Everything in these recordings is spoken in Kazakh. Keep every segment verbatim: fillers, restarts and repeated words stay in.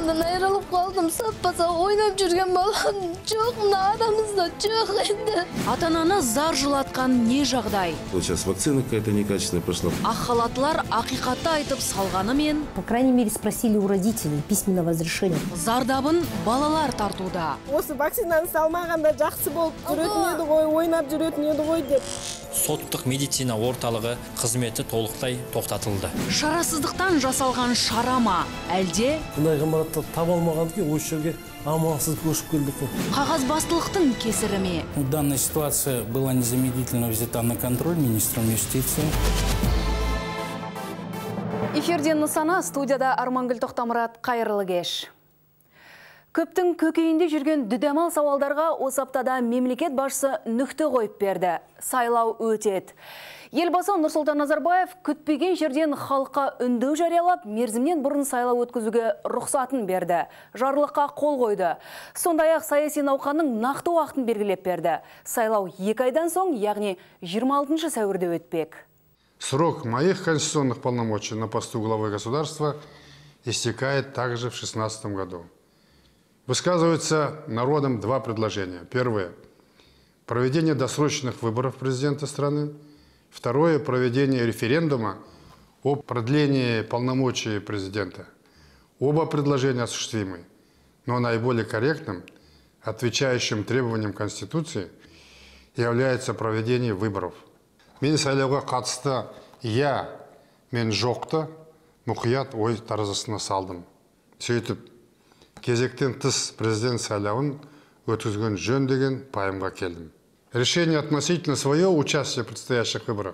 баламдан айырылып қалдым. Саппаса ойнап жүрген балам жоқ, мына арамызда жоқ енді. Ата-ананы зар жылатқан не жағдай? Вот сейчас вакцина какая-то некачественная пошла. Ақ халаттылар ақиқатты айтып салғанымен, по крайней мере, спросили у родителей письменного разрешения. Зардабын балалар тартуда. Осы вакцинаны салмағанда жақсы болып жүретін еді ғой, ойнап жүретін еді ғой деп. Соттық медицина орталығы қызметі толықтай тоқтатылды. Шарасыздықтан жасалған шарама, әлде бұндай ғимаратты таба алмаған ке, осы жерге амалсыз көшіп келдік. қағазбастылықтың кесірі ме? Данная ситуация была незамедлительно взята на контроль министром юстиции. Эфирден Нысана, студияда Армангүл Тоқтамұрат, қайырлы кеш. Көптің көкейінде жүрген дүдамал сауалдарға осы аптада мемлекет басшысы нүкте қойып берді. Сайлау өтеді. Елбасы Нұрсұлтан Назарбаев күтпеген жерден халыққа үндеу жариялап, мерзімнен бұрын сайлау өткізуге рұқсатын берді. Жарлыққа қол қойды. Сондай-ақ саяси науқанның нақты уақытын белгілеп берді. Сайлау екі айдан соң, яғни жиырма алтыншы сәуірде өтпек. Срок моих конституционных полномочий на посту главы государства истекает также в две тысячи шестнадцатом году. Высказываются народом два предложения. Первое – проведение досрочных выборов президента страны. Второе – проведение референдума о продлении полномочий президента. Оба предложения осуществимы, но наиболее корректным, отвечающим требованиям Конституции, является проведение выборов. Мен сайлауға қатысты я, мен жоқты мұқият ой таразысына салдым. Сөйтіп, кезектен тыс президент сайлауын өткізген жөн деген пайымға келдім. Решение относительно своего участия в предстоящих выборах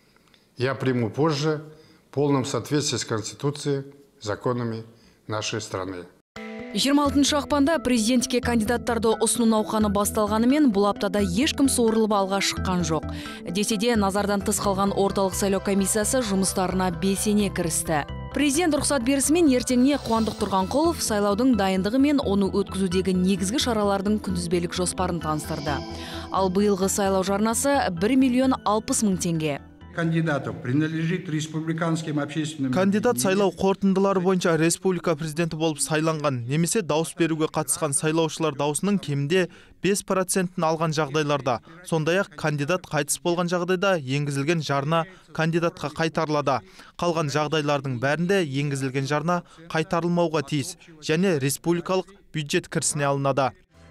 я приму позже в полном соответствии с Конституцией, законами нашей страны. жиырма алтыншы ақпанда президентке кандидаттарды ұсыну науқаны басталғанымен, бұл аптада ешкім суырылып алға шыққан жоқ. Десе де, назардан тыс қалған орталық сайлау комиссиясы жұмыстарына белсене кірісті. Президент рұқсат берісімен ертеңіне Қуандық Тұрғанқұлов сайлаудың дайындығы мен оны өткізудегі негізгі шаралардың күнтізбелік жоспарын таныстырды. Ал биылғы сайлау жарнасы бір миллион алпыс мың теңге. Кандидатов принадлежит республиканским общественным... Кандидат сайлау қорытындылары бойынша республика президенті болып сайланған, немесе дауыс беруге қатысқан сайлаушылар даусының кемінде бес процентін алған жағдайларда, сондай-ақ кандидат қайтыс болған жағдайда енгізілген жарна кандидатқа қайтарылады. Қалған жағдайлардың бәрінде енгізілген жарна қайтарылмауға тиіс, және республикалық бюджет кірісіне алынады.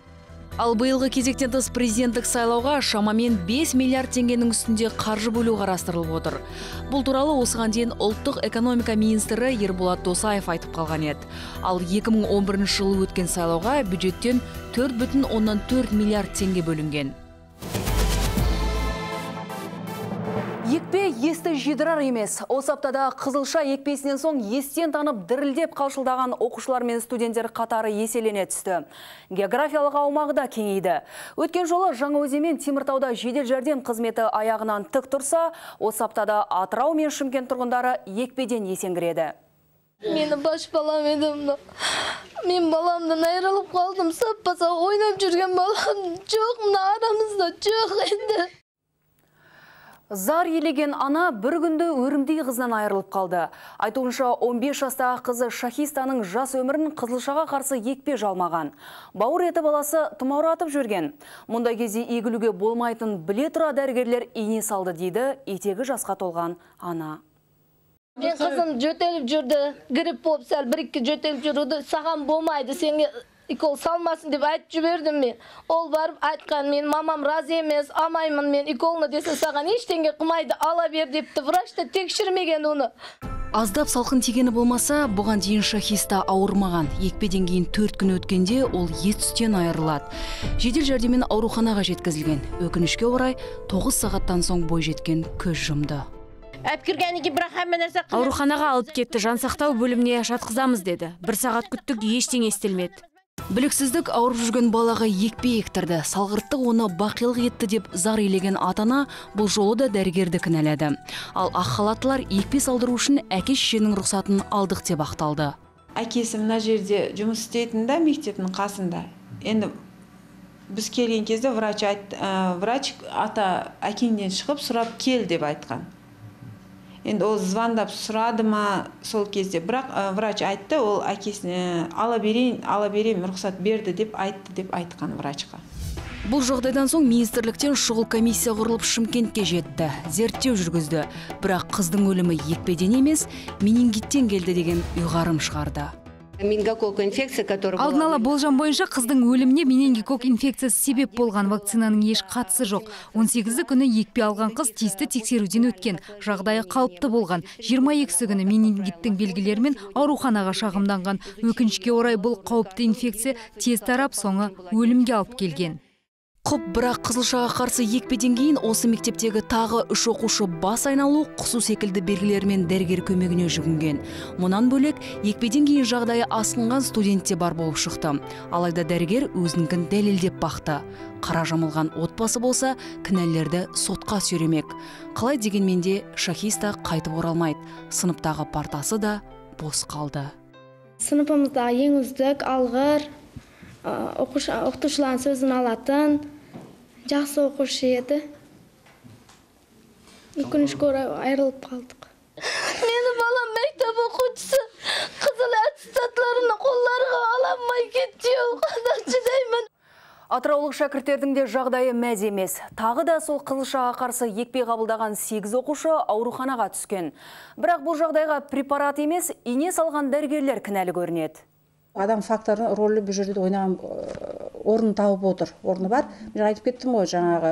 Ал биылғы кезектен тыс президенттік сайлауға шамамен бес миллиард теңгенің үстінде қаржы бөлу қарастырылып отыр. Бұл туралы осыған дейін ұлттық экономика министрі Ерболат Досаев айтып қалған еді. Ал екі мың он бірінші жылы өткен сайлауға бюджеттен төрт бүтін оннан төрт миллиард теңге бөлінген. Екпе есті жидырар емес. Осы аптада қызылша екпесінен соң естен танып дірілдеп қалшылдаған оқушылар мен студенттер қатары еселене түсті. Географиялық аумағы да кеңейді. Өткен жолы Жаңаөзен мен Теміртауда жедел жәрдем қызметі аяғынан тік тұрса, осы аптада Атырау мен Шымкент тұрғындары екпеден есеңгіреді. Мені баш балам едім. Мен баламдан айырылып қалдым. Саппаса ойнап жүрген балам жоқ, мына арамызда жоқ енді. Зар елеген ана бір күнді өрімдей қызынан айырылып қалды. Айтуынша он бес жастағы қызы Шахистаның жас өмірін қызылшаға қарсы екпе жалмаған. Бауыр еті баласы тұмауратып жүрген. Мұндай кезде егілуге болмайтын біле тұра дәрігерлер ине салды дейді етегі жасқа толған ана. Мен қызым жөтеліп жүрді, грипп болып сәл бір-екі жөтеліп жүрді, саған болмайды, сенге икол салмасын деп айтып жібердім мен. Ол барып айтқан, мен мамам разы емес, алмаймын мен иколны десе саған ештеңе қылмайды, ала бер депті. Врач та тексермеген оны. Аздап салқын тигені болмаса, бұған дейін Шахиста ауырмаған. Екпеден кейін төрт күн өткенде ол ет сүттен айырылады. Жедел жәрдеммен ауруханаға жеткізілген. Өкінішке орай тоғыз сағаттан соң бой жеткен көз жұмды. Ауруханаға алып кетті, жансақтау бөліміне жатқызамыз деді. Бір сағат күттік, ештеңе естілмеді. Біліксіздік ауырып жүрген балаға екпе ектірді. Салғырттық оны бақилық етті деп зар елеген атана бұл жолы да дәрігерді кінәлады. Ал ақ халаттылар екпе салдыру үшін әке шешенің рұқсатын алдық деп ақталды. Әкесі мына жерде жұмыс істейтін да мектептің қасында. Енді біз келген кезде врач айт, врач ата әкеңден шығып сұрап кел деп айтқан. Енді ол звондап сұрады ма сол кезде, бірақ врач айтты, ол әкесіне ала берейін, ала берейін, рұқсат берді деп айтты деп айтқан врачқа. Бұл жағдайдан соң министрліктен шұғыл комиссия құрылып Шымкентке жетті. Зерттеу жүргізді. Бірақ қыздың өлімі екпеден емес, менингиттен келді деген ұйғарым шығарды. Алдын ала болжам бойынша қыздың өліміне менингокок инфекциясы себеп болған, вакцинаның еш қатысы жоқ. он сегізі күні екпе алған қыз тиісті тексеруден өткен, жағдайы қалыпты болған. жиырма екісі күні менингиттің белгілерімен ауруханаға шағымданған. Өкінішке орай бұл қауіпті инфекция тез тарап, соңы өлімге алып келген. Құп, бірақ қызылшаға қарсы екпеден кейін осы мектептегі тағы үш оқушы бас айналу, құсу секілді белгілермен дәрігер көмегіне жүгінген. Мұнан бөлек, екпеден кейін жағдайы асқынған студент те бар болып шықты. Алайда дәрігер өзінікін дәлелдеп бақты. Қара жамылған отбасы болса, кінәлілерді сотқа сүйремек. Қалай дегенмен де Шахиста қайтып оралмайды. Сыныптағы партасы да бос қалды. Сыныпымызда ең үздік, алғыр, оқытушылардың сөзін алатын, жақсы оқушы еді. Өкінішке орай айырылып қалдық. Мені балам мектеп оқушысы қызыл аттестатларını қолларға аламай кетті. Қандай шыдаймын. Атыраулық шәкірттердің де жағдайы мәз емес. Тағы да сол қызылшаға қарсы екпе қабылдаған сегіз оқушы ауруханаға түскен. Бірақ бұл жағдайға препарат емес, ине салған дәрігерлер кінәлі көрінеді. Адам факторы рөлі бұл жерде ойнаған орын тауып отыр. Орны бар. Мен айтып кеттім ғой, жаңағы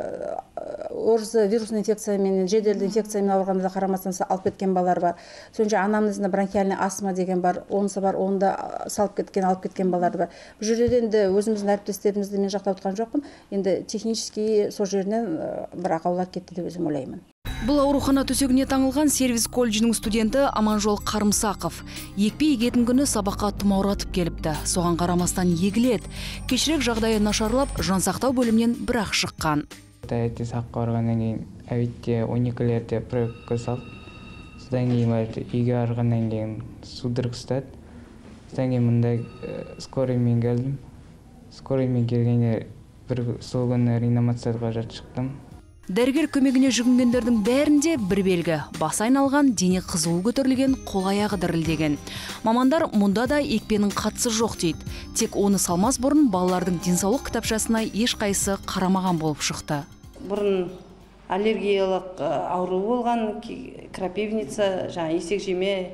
орызы вирусный инфекциямен, жеделді инфекциямен ауырғанда қарамастан алып кеткен балалар бар. Сонша анамнезінде бронхиальный астма деген бар, онысы бар, оны да салып кеткен, алып кеткен балалар бар. Бұл жерде енді өзіміздің әріптестерімізді мен жақтап отқан жоқпын. Енді технически сол жерінен бір ақаулар кетті деп өзім ойлаймын. Бұл аурухана төсегіне таңылған сервис колледжінің студенті Аманжол Қарымсақов. Екпе егетін күні сабаққа тұмауратып келіпті. Соған қарамастан егіледі. Кешірек жағдайы нашарлап, жансақтау бөлімнен бір-ақ шыққан. Тәйетте саққа орғаннан кейін әуетте он екілерде прөпкі салып, содан кейін үйге арғаннан кейін судырық ұстады. Содан кейін мұнда скорыймен келдім. Скорыймен келгенде бір сол күні реанимацияға жат шықтым. Дәрігер көмегіне жүгінгендердің бәрінде бір белгі. Бас айналған, дене қызуы көтерілген, қол аяғы дірілдеген. Мамандар мұнда да екпенің қатысы жоқ дейді. Тек оны салмас бұрын балалардың денсаулық кітапшасына ешқайсы қарамаған болып шықты. Бұрын аллергиялық ауру болған, крапивница, жаңа есек жеме,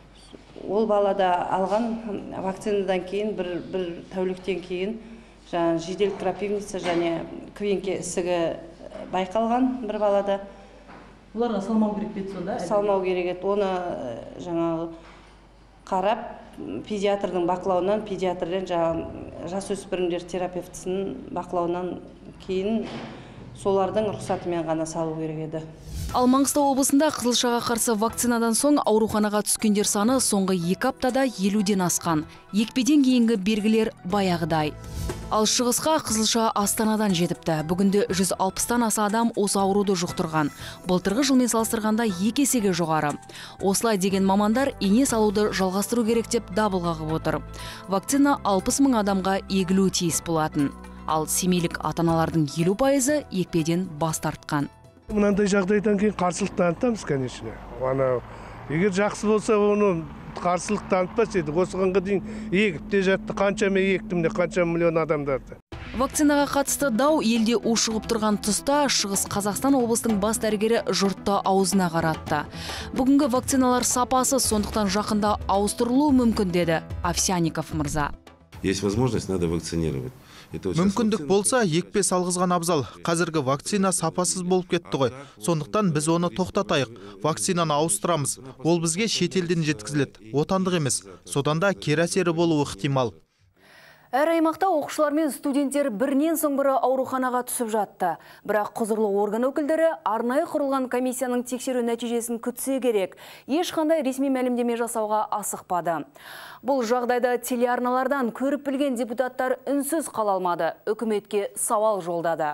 ол балада алған вакцинадан кейін, бір, бір тәуліктен кейін, жаңа жедел крапивница және квенке ісігі байқалған бір балада. Оларға салмау керек бет сонда? Салмау керек еді. Оны жаңағы қарап, педиатрдың бақылауынан, педиатрден жаңағы жасөспірімдер терапевтісінің бақылауынан кейін солардың рұқсатымен ғана салу керек еді. Ал Маңғыстау облысында қызылшаға қарсы вакцинадан соң ауруханаға түскендер саны соңғы екі аптада елуден асқан. Екпеден кейінгі белгілер баяғыдай. Ал шығысқа қызылша Астанадан жетіпті. Бүгінде жүз алпыстан аса адам осы ауруды жұқтырған. Былтырғы жылмен салыстырғанда екі есеге жоғары. Осылай деген мамандар ине салуды жалғастыру керек деп дабыл қағып отыр. Вакцина алпыс мың адамға егілу тиіс болатын. Ал семейлік ата-аналардың елу пайызы екпеден бас тартқан. Мынандай жағдайдан кейін қарсылық танытамыз, конечно. Ана егер жақсы болса, оны қарсылық танытпас еді. Осыған дейін егіп те жатты, қаншама ектім де, қанша миллион адамдарды. Вакцинаға қатысты дау елде ушығып тұрған тұста Шығыс Қазақстан облыстың бас дәрігері жұртты аузына қаратты. Бүгінгі вакциналар сапасы, сондықтан жақында ауыстырылуы мүмкін деді Овсянников мырза. Есть возможность, надо вакцинировать. Мүмкіндік болса, екпе салғызған абзал. Қазіргі вакцина сапасыз болып кетті ғой. Сондықтан біз оны тоқтатайық. Вакцинаны ауыстырамыз. Ол бізге шетелден жеткізіледі. Отандық емес. Содан да кері әсері болуы ықтимал. Әр аймақта оқушылар мен студенттер бірінен соң бірі ауруханаға түсіп жатты. Бірақ құзырлы орган өкілдері арнайы құрылған комиссияның тексеру нәтижесін күтсе керек. Ешқандай ресми мәлімдеме жасауға асықпады. Бұл жағдайда телеарналардан көріп білген депутаттар үнсіз қала алмады. Үкіметке сауал жолдады.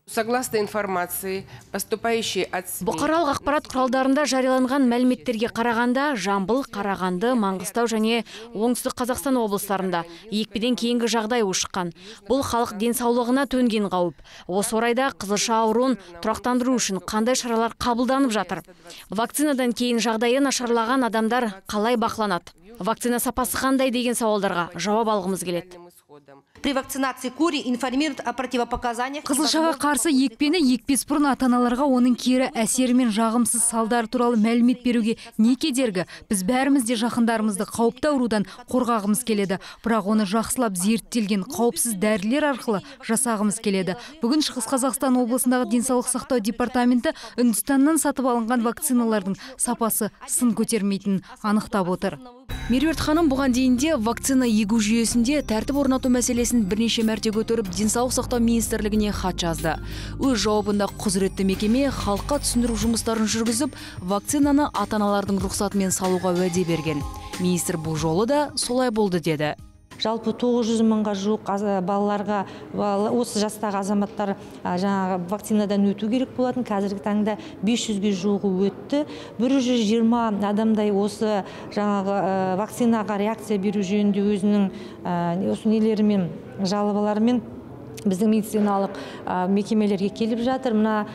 Согласно информации, поступающей от СМИ... Бұқаралық ақпарат құралдарында жарияланған мәліметтерге қарағанда, Жамбыл, Қарағанды, Маңғыстау және Оңтүстік Қазақстан облыстарында екпеден кейінгі жағдай ушыққан. Бұл халық денсаулығына төнген қауіп. Осы орайда қызылша ауруын тұрақтандыру үшін қандай шаралар қабылданып жатыр? Вакцинадан кейін жағдайы нашарлаған адамдар қалай бақыланады? Вакцина сапасы қандай деген сауалдарға жауап алғымыз келеді. При вакцинации кури информируют о противопоказаниях. Қызылшаға қарсы екпені екпес бұрын ата-аналарға оның кері әсері мен жағымсыз салдары туралы мәлімет беруге не кедергі? Біз бәріміз де жақындарымызды қауіпті аурудан қорғағымыз келеді. Бірақ оны жақсылап зерттелген қауіпсіз дәрілер арқылы жасағымыз келеді. Бүгін Шығыс Қазақстан облысындағы денсаулық сақтау департаменті Үндістаннан сатып алынған вакциналардың сапасы сын көтермейтінін анықтап отыр. Меруерт ханым бұған дейінде вакцина егу жүйесінде тәртіп орнату мәселесін бірнеше мәрте көтеріп, денсаулық сақтау министрлігіне хат жазды. Өз жауабында құзыретті мекеме халыққа түсіндіру жұмыстарын жүргізіп, вакцинаны ата-аналардың рұқсатымен салуға уәде берген. Министр бұл жолы да солай болды деді. Жалпы тоғыз жүз мыңға жуық балаларға, осы жастағы азаматтар жаңағы вакцинадан өту керек болатын. Қазіргі таңда бес жүзге жуығы өтті. бір жүз жиырма адамдай осы жаңағы вакцинаға реакция беру жөнінде өзінің осы нелерімен, жалобаларымен біздің медициналық мекемелерге келіп жатыр. Мына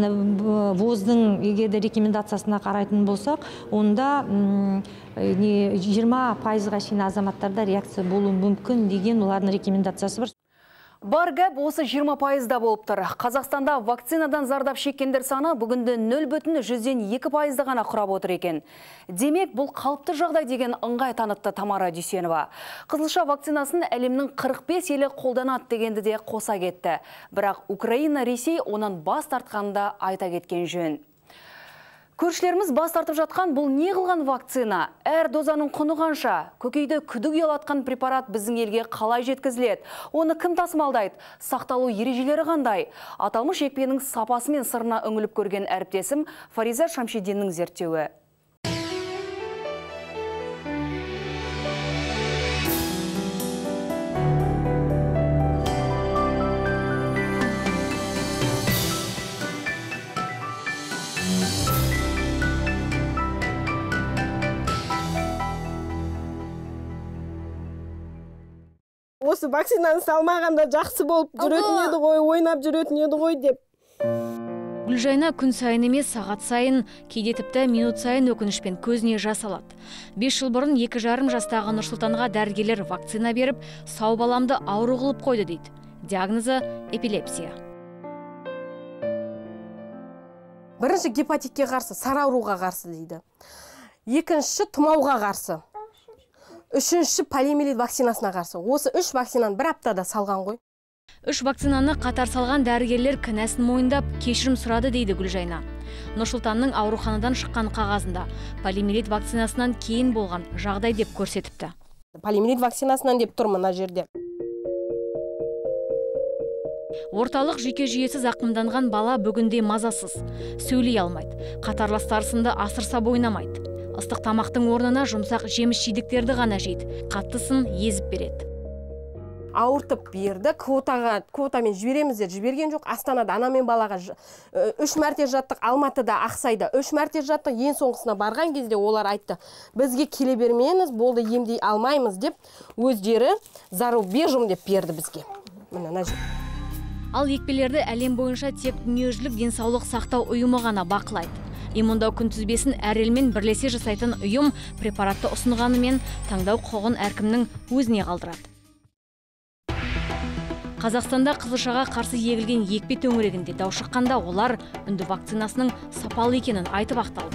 ВОЗ-дың егер рекомендациясына қарайтын болсақ, онда жиырма пайызға шейін азаматтарда реакция болуы мүмкін деген олардың рекомендациясы бар. Бар гәп осы жиырма пайызда болып тұр. Қазақстанда вакцинадан зардап шеккендер саны бүгінде нөл бүтін жүзден екі пайызды ғана құрап отыр екен. Демек, бұл қалыпты жағдай деген ыңғай танытты Тамара Дүйсенова. Қызылша вакцинасын әлемнің қырық бес елі қолданады дегенді де қоса кетті. Бірақ Украина, Ресей онан бас тартқанында айта кеткен жөн. Көршілеріміз бас тартып жатқан бұл не қылған вакцина? Әр дозаның құны қанша? Көкейді күдік ұялатқан препарат біздің елге қалай жеткізіледі? Оны кім тасымалдайды? Сақталу ережелері қандай? Аталмыш екпенің сапасы мен сырына үңіліп көрген әріптесім Фариза Шамшидиннің зерттеуі. Осы вакцинаны салмағанда жақсы болып жүретін еді ғой, ойнап жүретін еді ғой деп. Гүлжайна күн сайын емес, сағат сайын, кейде тіпті минут сайын өкінішпен көзіне жас алады. бес жыл бұрын екі жарым жастағы Нұрсұлтанға дәрігерлер вакцина беріп, сау баламды ауру қылып қойды дейді. Диагнозы эпилепсия. Бірінші гепатитке қарсы, сары ауруға қарсы дейді. Екінші тұмауға қарсы. Үшінші полиомиелит вакцинасына қарсы. Осы үш вакцинаны бір аптада салған ғой. Үш вакцинаны қатар салған дәрігерлер кінәсін мойындап, кешірім сұрады дейді Гүлжайна. Нұрсұлтанның ауруханадан шыққан қағазында полиомиелит вакцинасынан кейін болған жағдай деп көрсетіпті. Полиомиелит вакцинасынан деп тұр мына жерде. Орталық жүйке жүйесі зақымданған бала бүгінде мазасыз, сөйлей алмайды, қатарластарсында асырса бойнамайды. Ыстық тамақтың орнына жұмсақ жеміс жидектерді ғана жейді, қаттысын езіп береді. Ауыртып берді, квотаға, квотамен жібереміз де жіберген жоқ. Астанада ана мен балаға үш мәрте жаттық, Алматыда, Ақсайда үш мәрте жаттық. Ең соңғысына барған кезде олар айтты, бізге келе бермеңіз, болды емдей алмаймыз деп, өздері зару бежім деп берді бізге. Мына жер. Ал екпелерді әлем бойынша тек дүниежүзілік денсаулық сақтау ұйымы ғана бақылайды. Иммундау күнтізбесін әр елмен бірлесе жасайтын ұйым препаратты ұсынғанымен таңдау құқығын әркімнің өзіне қалдырады. Қазақстанда қызылшаға қарсы егілген екпе төңірегінде дау шыққанда олар үнді вакцинасының сапалы екенін айтып ақталды.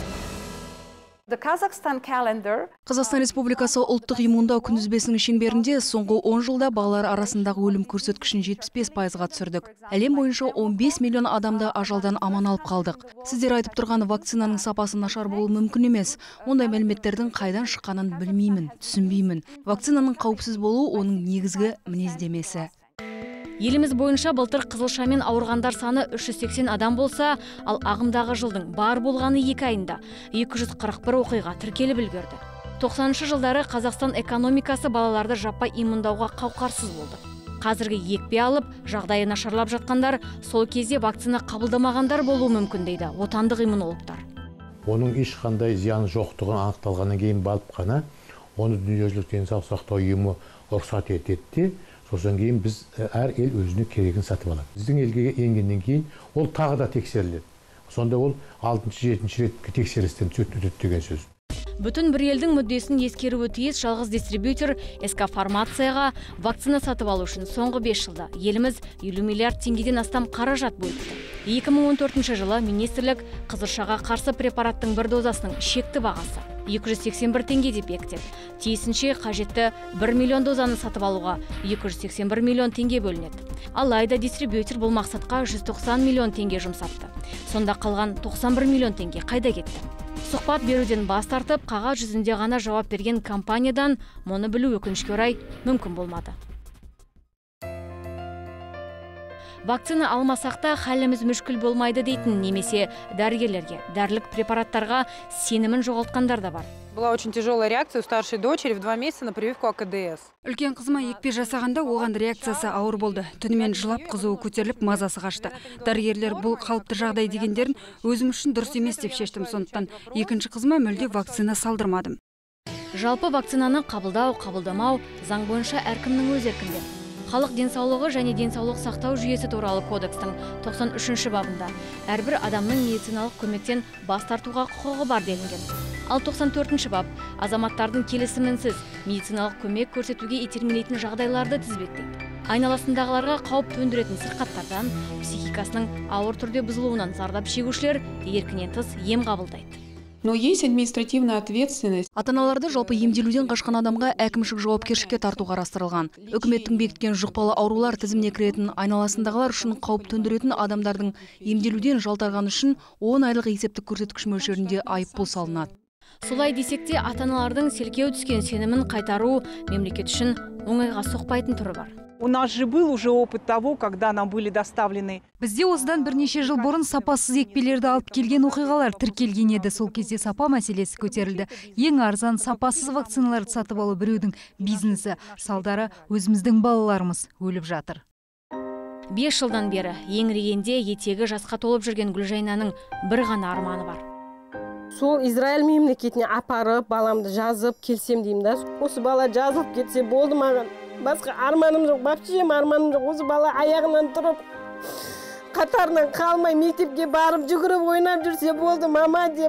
Қазақстан Республикасы ұлттық иммундау күнтізбесінің шеңберінде соңғы он жылда балалар арасындағы өлім көрсеткішін жетпіс бес пайызға түсірдік. Әлем бойынша он бес миллион адамды ажалдан аман алып қалдық. Сіздер айтып тұрған вакцинаның сапасы нашар болуы мүмкін емес. Ондай мәліметтердің қайдан шыққанын білмеймін, түсінбеймін. Вакцинаның қауіпсіз болуы оның негізгі мінездемесі. Еліміз бойынша былтыр қызылшамен ауырғандар саны үш жүз сексен адам болса, ал ағымдағы жылдың бар болғаны екі айында екі жүз қырық бір оқиға тіркеліп үлгерді. тоқсаныншы жылдары Қазақстан экономикасы балаларды жаппай иммундауға қауқарсыз болды. Қазіргі екпе алып, жағдайы нашарлап жатқандар, сол кезде вакцина қабылдамағандар болуы мүмкін дейді отандық иммунологтар. Оның ешқандай зияны жоқтығын анықталғаннан кейін барып қана оны дүниежүзілік денсаулық сақтау ұйымы рұқсат етеді. Сосын кейін біз әр ел өзіне керегін сатып алады. Біздің елге енгеннен кейін ол тағы да тексеріледі. Сонда ол алтыншы жетінші рет тексерістен өтеді деген сөз. Бүтін бір елдің мүддесін ескеруі тиіс жалғыз дистрибьютор СК Фармацияға вакцина сатып алу үшін соңғы бес жылда еліміз елу миллиард теңгеден астам қаражат бөліпті. екі мың он төртінші жылы министрлік қызылшаға қарсы препараттың бір дозасының шекті бағасы екі жүз сексен бір теңге деп бекітеді. Тиісінше қажетті бір миллион дозаны сатып алуға екі жүз сексен бір миллион теңге бөлінеді. Алайда дистрибьютор бұл мақсатқа жүз тоқсан миллион теңге жұмсапты. Сонда қалған тоқсан бір миллион теңге қайда кетті? Сұхбат беруден бас тартып, қағаз жүзінде ғана жауап берген компаниядан мұны білу өкінішке орай мүмкін болмады. Вакцина алмасақ та халіміз мүшкіл болмайды дейтін немесе дәрігерлерге, дәрілік препараттарға сенімін жоғалтқандар да бар. Была очень тяжелая реакция у старшей дочери в два месяца на прививку А К Д С. Үлкен қызыма екпе жасағанда оған реакциясы ауыр болды. Түнімен жылап қызуы көтеріліп мазасы қашты. Дәрігерлер бұл қалыпты жағдай дегендерін өзім үшін дұрыс емес деп шештім, сондықтан екінші қызыма мүлде вакцина салдырмадым. Жалпы вакцинаны қабылдау, қабылдамау заң бойынша әркімнің өз еркінде. Халық денсаулығы және денсаулық сақтау жүйесі туралы кодекстің тоқсан үшінші бабында әрбір адамның медициналық көмектен бас тартуға құқығы бар делінген. Ал тоқсан төртінші бап азаматтардың келісімінсіз медициналық көмек көрсетуге итермелейтін жағдайларды тізбектейді. Айналасындағыларға қауіп төндіретін сырқаттардан, психикасының ауыр түрде бұзылуынан зардап шегушілер еркінен тыс ем қабылдайды. Но есть административная ответственность. Ата-аналарды жалпы емделуден қашқан адамға әкімшілік жауапкершілікке тарту қарастырылған. Үкіметтің бекіткен жұқпалы аурулар тізіміне кіретін айналасындағылар үшін қауіп төндіретін адамдардың емделуден жалтарғаны үшін он айлық есептік көрсеткіш мөлшерінде айыппұл салынады. Солай десек те ата-аналардың селкеу түскен сенімін қайтару мемлекет үшін оңайға соқпайтын түрі бар. У нас же был уже опыт того, когда нам были доставлены. Бізде осыдан бірнеше жыл бұрын сапасыз екпелерді алып келген оқиғалар тіркелген еді. Сол кезде сапа мәселесі көтерілді. Ең арзан сапасыз вакциналарды сатып алу біреудің бизнесі. Салдары өзіміздің балаларымыз өліп жатыр. Бес жылдан бері еңірегенде етегі жасқа толып жүрген Гүлжайнаның бір ғана арманы бар. Сол Израиль мемлекетіне апарып, баламды жазып келсем деймін да. Осы бала жазылып кетсе болды маған. Басқа арманым жоқ, вообще арманым жоқ. Осы бала аяғынан тұрып, қатарынан қалмай мектепке барып жүгіріп ойнап жүрсе болды мама деп.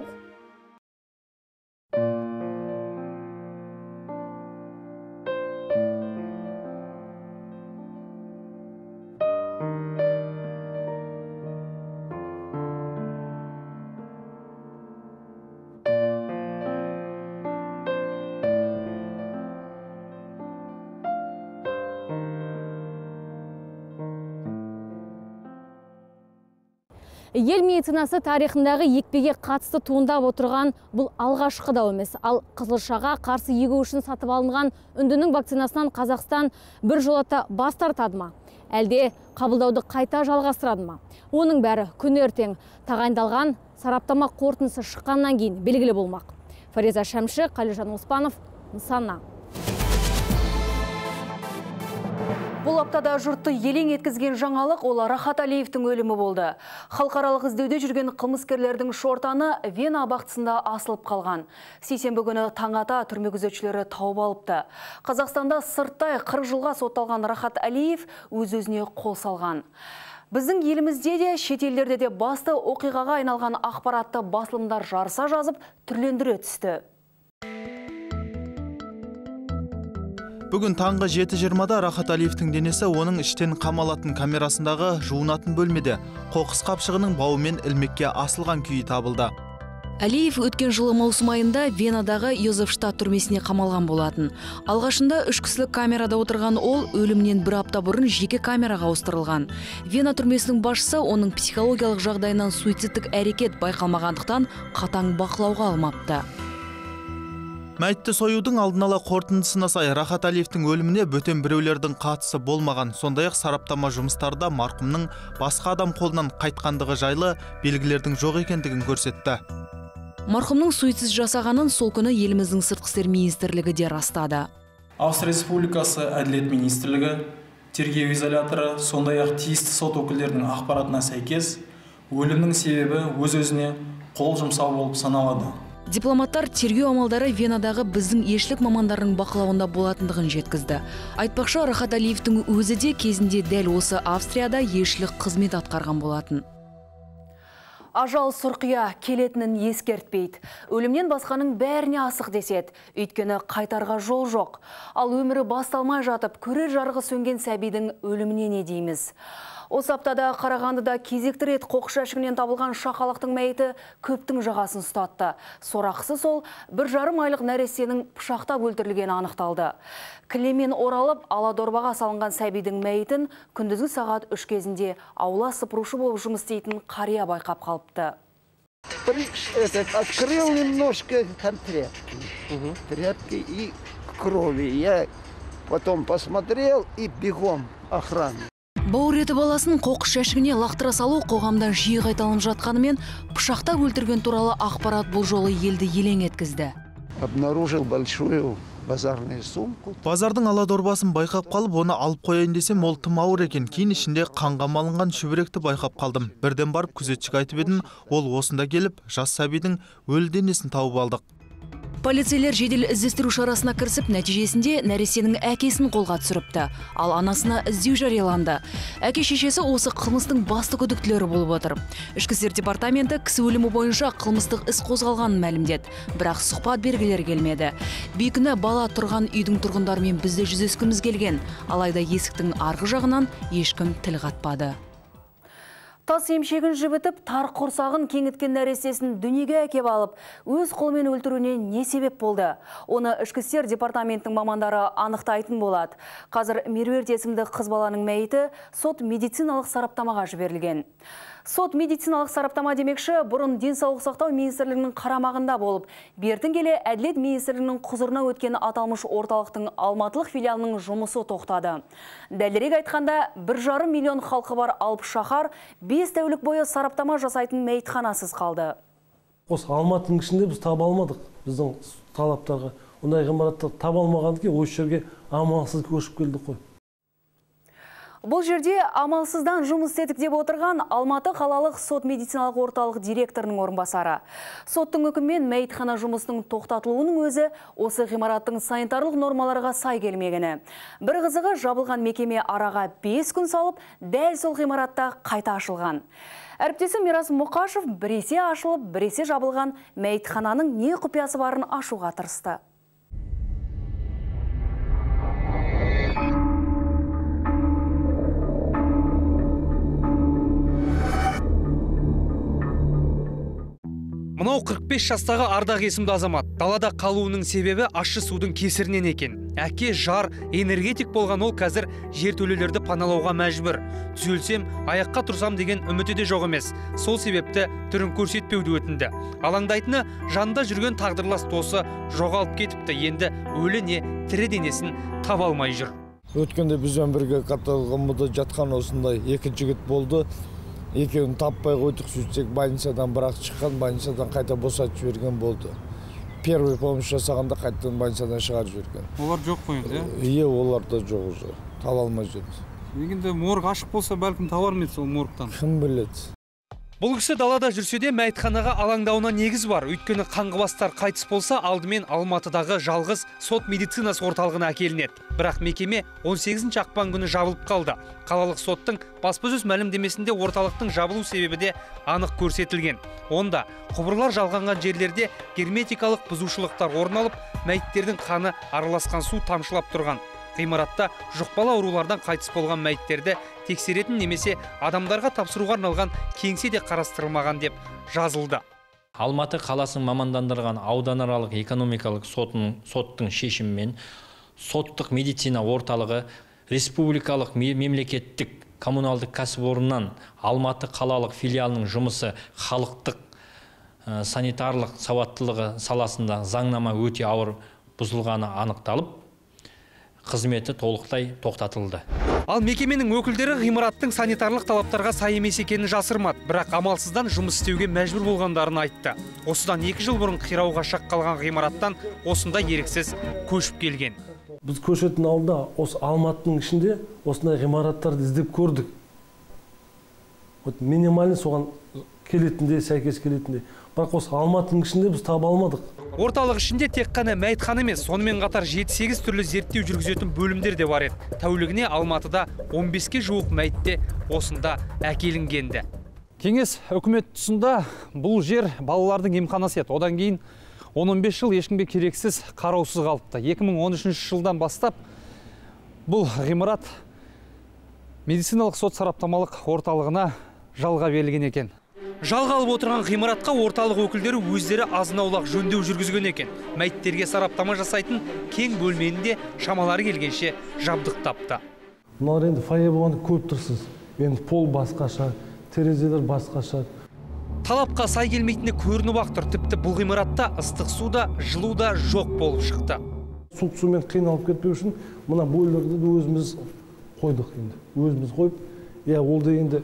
Ел медицинасы тарихындағы екпеге қатысты туындап отырған бұл алғашқы да емес. Ал қызылшаға қарсы егу үшін сатып алынған үндінің вакцинасынан Қазақстан бір жолата бас тартады ма? Әлде қабылдауды қайта жалғастырады ма? Оның бәрі күн ертең тағайындалған сараптама қорытындысы шыққаннан кейін белгілі болмақ. Фариза Шәмші, Қалижан Оспанов, Нысана. Бұл аптада жұртты елең еткізген жаңалық ол Рахат Алиевтің өлімі болды. Халықаралық іздеуде жүрген қылмыскерлердің шортаны Вена абақтысында асылып қалған. Сейсенбі күні таң ата түрме күзетшілері тауып алыпты. Қазақстанда сырттай қырық жылға сотталған Рахат Алиев өз-өзіне қол салған. Біздің елімізде де, шетелдерде де басты оқиғаға айналған ақпаратты басылымдар жарыса жазып, түрлендіре түсті. Бүгін таңғы жеті жиырмада Рахат Алиевтің денесі оның іштен қамалатын камерасындағы жуынатын бөлмеде қоқыс қапшығының бауымен ілмекке асылған күйі табылды. Алиев өткен жылы маусым айында Венадағы Йозефштадт түрмесіне қамалған болатын. Алғашында үш кісілік камерада отырған ол өлімнен бір апта бұрын жеке камераға ауыстырылған. Вена түрмесінің басшысы оның психологиялық жағдайынан суицидтік әрекет байқалмағандықтан қатаң бақылауға алмапты. Мәйітті союдың алдын ала қорытындысына сай Рахат Алиевтің өліміне бөтен біреулердің қатысы болмаған. Сондай-ақ сараптама жұмыстарда марқұмның басқа адам қолынан қайтқандығы жайлы белгілердің жоқ екендігін көрсетті. Марқұмның суицид жасағанын сол күні еліміздің сыртқы істер министрлігі де растады. Австрия Республикасы Әділет министрлігі тергеу изоляторы, сондай-ақ тиісті сот өкілдерінің ақпаратына сәйкес, өлімнің себебі өз-өзіне қол жұмсау болып саналады. Дипломаттар тергеу амалдары Венадағы біздің елшілік мамандарының бақылауында болатындығын жеткізді. Айтпақшы, Рахат Алиевтің өзі де кезінде дәл осы Австрияда елшілік қызмет атқарған болатын. Ажал сұрқия келетінін ескертпейді. Өлімнен басқаның бәріне асық деседі. Өйткені қайтарға жол жоқ. Ал өмірі басталмай жатып, көрер жарығы сөнген сәбидің өліміне не дейміз? Осы аптада Қарағандыда кезекті рет қоқыс жәшігінен табылған шақалақтың мәйіті көптің жағасын ұстатты. Сорақысы сол, бір жарым айлық нәрестенің пышақтап өлтірілгені анықталды. Кілемен оралып, Аладорбаға салынған сәбидің мәйітін күндізгі сағат үш кезінде аула сыпырушы болып жұмыс істейтін қария байқап қалыпты. Открыл немножко контрепки, тряпки и крови. Я потом посмотрел и бегом охраны. Бауыр еті баласын қоқыс жәшігіне лақтыра салу қоғамда жиі қайталанып жатқанымен, пышақтап өлтірген туралы ақпарат бұл жолы елді елең еткізді. Обнаружил большую базарную сумку. Базардың аладорбасын байқап қалып, оны алып қояйын десем, ол тым ауыр екен. Кейін ішінде қанға малынған шүбіректі байқап қалдым. Бірден барып күзетшіге айтып едім, ол осында келіп, жас сәбидің өлі денесін тауып алдық. Полицейлер жедел іздестіру шарасына кірісіп, нәтижесінде нәрестенің әкесін қолға түсіріпті. Ал анасына іздеу жарияланды. Әке шешесі осы қылмыстың басты күдіктілері болып отыр. Ішкі істер департаменті кісі өлімі бойынша қылмыстық іс қозғалғанын мәлімдеді. Бірақ сұхбат бергілер келмеді. Бейкүнә бала тұрған үйдің тұрғындарымен бізде жүздескіміз келген. Алайда есіктің арғы жағынан ешкім тіл қатпады. Тас емшегін жібітіп, тар құрсағын кеңіткен нәрестесін дүниеге әкеп алып, өз қолмен өлтіруіне не себеп болды? Оны ішкі істер департаментінің мамандары анықтайтын болады. Қазір Меруерт есімді қыз баланың мәйіті сот медициналық сараптамаға жіберілген. Сот медициналық сараптама демекші, бұрын денсаулық сақтау министрлігінің қарамағында болып, бертін келе әділет министрлігінің құзырына өткен аталмыш орталықтың алматылық филиалының жұмысы тоқтады. Дәлірек айтқанда, бір жарым миллион халқы бар Алып шаһар бес тәулік бойы сараптама жасайтын мәйітханасыз қалды. Осы Алматының ішінде біз таба алмадық біздің талаптарға. Ондай ғимаратты таба алмағандықтан осы жерге амалсыз көшіп келдік қой. Бұл жерде амалсыздан жұмыс істедік деп отырған Алматы қалалық сот медициналық орталық директорының орынбасары. Соттың үкімімен мәйітхана жұмысының тоқтатылуының өзі осы ғимараттың санитарлық нормаларға сай келмегені. Бір қызығы, жабылған мекеме араға бес күн салып, дәл сол ғимаратта қайта ашылған. Әріптесім Мирас Мұқашев біресе ашылып, біресе жабылған мәйітхананың не құпиясы барын ашуға тырысты. Мынау қырық бес жастағы Ардақ есімді азамат. Далада қалуының себебі ащы судың кесірінен екен. Әке, жар, энергетик болған ол қазір жертөлелерді паналауға мәжбүр. Түзелсем, аяққа тұрсам деген үміті де жоқ емес. Сол себепті түрін көрсетпеуді өтінді. Алаңдайтыны, жанында жүрген тағдырлас досы жоғалып кетіпті. Енді өлі не тірі денесін таба алмай жүр. Өткенде бізбен бірге қатарғанымызда жатқан осындай екі жігіт болды. Екеуін таппай қойдық, сөйтсек больницадан бірақ шыққан, больницадан қайта босатып жіберген болды. Первый помощь жасағанда қайтадан больницадан шығарып жіберген. Олар жоқ қой, иә? Иә, олар да жоқ уже. Таба алмай жүрміз. Егінде морг ашық болса, бәлкім табар ма еді сол моргтан? Кім біледі? Бұл кісі далада жүрсе де мәйітханаға алаңдауына негіз бар. Өйткені қаңғыбастар қайтыс болса, алдымен Алматыдағы жалғыз сот медицинасы орталығына әкелінеді. Бірақ мекеме он сегізінші ақпан күні жабылып қалды. Қалалық соттың баспасөз мәлімдемесінде орталықтың жабылу себебі де анық көрсетілген. Онда құбырлар жалғанған жерлерде герметикалық бұзушылықтар орын алып, мәйіттердің қаны араласқан су тамшылап тұрған. Ғимаратта жұқпалы аурулардан қайтыс болған мәйіттерді тексеретін немесе адамдарға тапсыруға арналған кеңсе де қарастырылмаған деп жазылды. Алматы қаласының мамандандырған ауданаралық экономикалық сотының соттың шешімімен соттық медицина орталығы республикалық мемлекеттік коммуналдық кәсіпорыннан Алматы қалалық филиалының жұмысы халықтық санитарлық сауаттылығы саласында заңнама өте ауыр бұзылғаны анықталып, қызметі толықтай тоқтатылды. Ал мекеменің өкілдері ғимараттың санитарлық талаптарға сай емес екенін жасырмады, бірақ амалсыздан жұмыс істеуге мәжбүр болғандарын айтты. Осыдан екі жыл бұрын қирауға шақ қалған ғимараттан осында еріксіз көшіп келген. Біз көшеттің алдында осы Алматының ішінде осындай ғимараттарды іздеп көрдік. Вот минимальный соған келетіндей, сәйкес келетіндей. Бірақ осы Алматының ішінде біз таба алмадық. Орталық ішінде тек қана мәйітхана емес, сонымен қатар жеті сегіз түрлі зерттеу жүргізетін бөлімдер де бар еді. Тәулігіне Алматыда он беске жуық мәйітте осында әкелінгенді. Кеңес үкімет тұсында бұл жер балалардың емханасы еді. Одан кейін он он бес жыл ешкімге керексіз қараусыз қалыпты. екі мың он үшінші жылдан бастап бұл ғимарат медициналық сот сараптамалық орталығына жалға берілген екен. Жалға алып отырған ғимаратқа орталық өкілдері өздері азын-аулақ жөндеу жүргізген екен. Мәйіттерге сараптама жасайтын кең бөлмені шамалары келгенше жабдықтапты. Мыналар енді фойе болғанда көп тұрсыз. Енді пол басқаша, терезелер басқаша. Талапқа сай келмейтіні көрініп ақ тұр. Тіпті бұл ғимаратта ыстық суда, жылу да жоқ болып шықты. Суық сумен қиналып кетпеу үшін мына бойларды да өзіміз қойдық енді. Өзіміз қойып, иә, ол да енді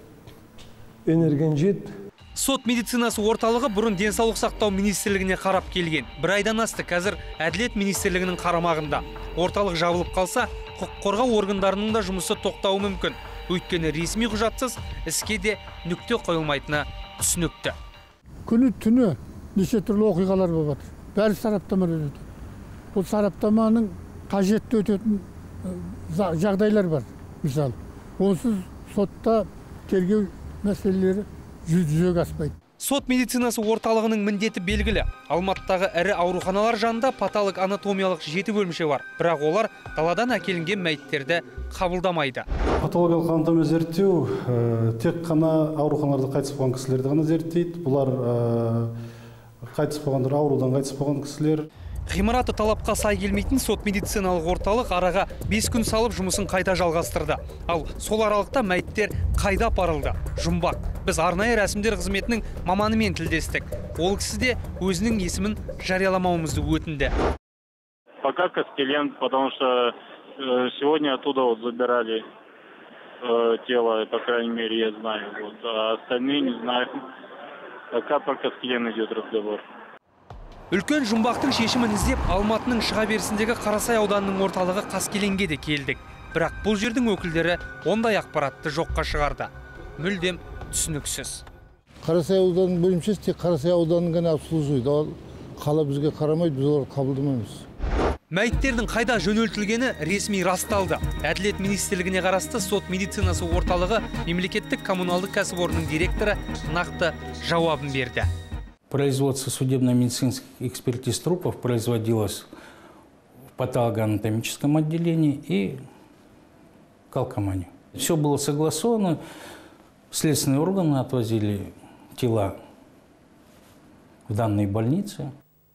энерген жет. Сот медицинасы орталығы бұрын денсаулық сақтау министрлігіне қарап келген. Бір айдан асты, қазір әділет министрлігінің қарамағында. Орталық жабылып қалса, құқық қорғау органдарының да жұмысы тоқтауы мүмкін. Өйткені ресми құжатсыз іске де нүкте қойылмайтыны түсінікті. Күні түні неше түрлі оқиғалар болады. Бәрі сараптама өтеді. Бұл сараптаманың қажетті өтетін жағдайлар бар. Мысалы, онсыз сотта тергеу мәселелері жүзеге аспайды. Сот медицинасы орталығының міндеті белгілі. Алматыдағы ірі ауруханалар жанында патолог анатомиялық жеті бөлімше бар. Бірақ олар даладан әкелінген мәйіттерді қабылдамайды. Патологиялық анатомия зерттеу тек қана ауруханаларда қайтыс болған кісілерді ғана зерттейді. Бұлар қайтыс болғандар, аурудан қайтыс болған кісілер. Ғимараты талапқа сай келмейтін сот медициналық орталық араға бес күн салып жұмысын қайта жалғастырды. Ал сол аралықта мәйіттер қайда апарылды? Жұмбақ. Біз арнайы рәсімдер қызметінің маманымен тілдестік. Ол кісі де өзінің есімін жарияламауымызды өтінді. Пока Каскелен, потому что сегодня оттуда вот забирали тело, по крайней мере, я знаю. Вот. А остальные не знаю. Пока про Каскелен идет разговор. Үлкен жұмбақтың шешімін іздеп Алматының шыға берісіндегі Қарасай ауданының орталығы Қаскеленге де келдік. Бірақ бұл жердің өкілдері ондай ақпаратты жоққа шығарды. Мүлдем түсініксіз. Қарасай ауданының бөлімшесі тек Қарасай ауданын ғана обслуживает. Ал қала бізге қарамайды, біз оларды қабылдамаймыз. Мәйіттердің қайда жөнелтілгені ресми расталды. Әділет министрлігіне қарасты сот медицинасы орталығы мемлекеттік коммуналдық кәсіпорынның директоры нақты жауабын берді. Производство судебно-медицинских экспертиз трупов производилось в патологоанатомическом отделении и калкомании. Все было согласовано, следственные органы отвозили тела в данной больнице.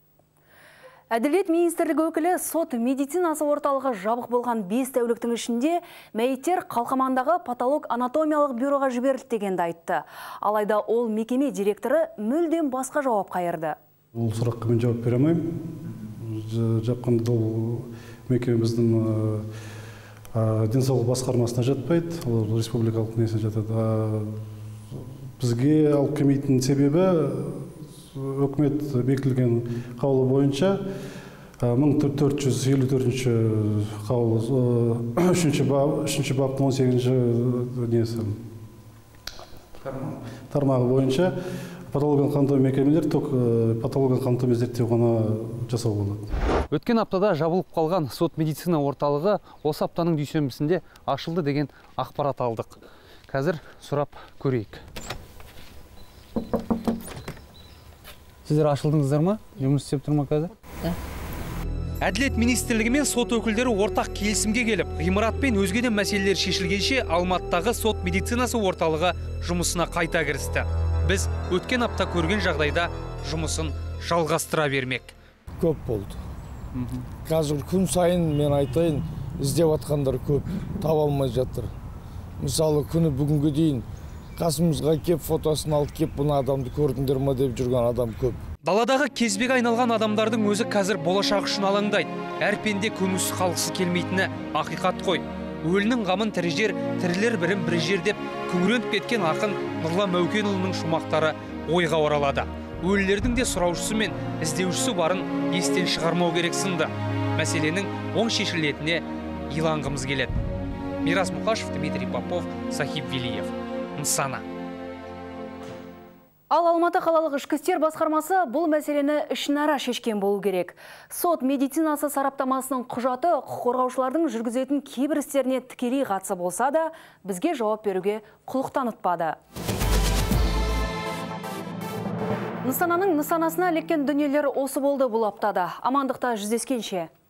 Әділет министрлігі өкілі сот медицинасы орталығы жабық болған бес тәуліктің ішінде мәйіттер қалқамандағы патолог анатомиялық бюроға жіберілді дегенді айтты. Алайда ол мекеме директоры мүлдем басқа жауап қайырды. Ол сұраққа мен жауап бере алмаймын. Жапқанда ол мекемеміздің денсаулық басқармасына жатпайды, ол республикалық несіне жатады. Бізге алып келмейтін себебі өкімет бекітілген қаулы бойынша мың төрт жүз елу төртінші қаулы үшінші баптың он сегізінші несі тармағы бойынша патологиялық анатомия мекемелер тек патологиялық анатомия зерттеу ғана жасау болады. Өткен аптада жабылып қалған сот медицина орталығы осы аптаның дүйсенбісінде ашылды деген ақпарат алдық. Қазір сұрап көрейік. Сіздер ашылдыңыздар ма? Жұмыс істеп тұр ма қазір? Да. Әділет министрлігі мен сот өкілдері ортақ келісімге келіп, ғимарат пен өзге де мәселелер шешілгенше Алматыдағы сот медицинасы орталығы жұмысына қайта кірісті. Біз өткен апта көрген жағдайда жұмысын жалғастыра бермек. Көп болды. Қазір күн сайын мен айтайын, іздеп атқандар көп, таба алмай жатыр. Мысалы, күні бүгінге дейін қасымызға кеп фотосын алып кеп бұны адамды көрдіңдер ма деп жүрген адам көп. Даладағы кезбеге айналған адамдардың өзі қазір болашақ үшін алаңдайды. Әр пенде көңілсіз қалғысы келмейтіні ақиқат қой. Өлінің ғамын тірі жер, тірілер бірін бір жер деп күңіреніп кеткен ақын Нұрлан Мәукенұлының шумақтары ойға оралады. Өлілердің де сұраушысы мен іздеушісі барын естен шығармау керек сынды. мәселенің оң шешілетіне иланғымыз келеді. Мирас Мұқашев, Дмитрий Попов, Сахиб Велиев. Нысана. Ал Алматы қалалық ішкі істер басқармасы бұл мәселені ішінара шешкен болу керек. Сот медицинасы сараптамасының құжаты құқық қорғаушылардың жүргізетін кейбір істеріне тікелей қатысы болса да, бізге жауап беруге құлық танытпады. Нысананың нысанасына іліккен дүниелер осы болды бұл аптада. Амандықта жүздескенше.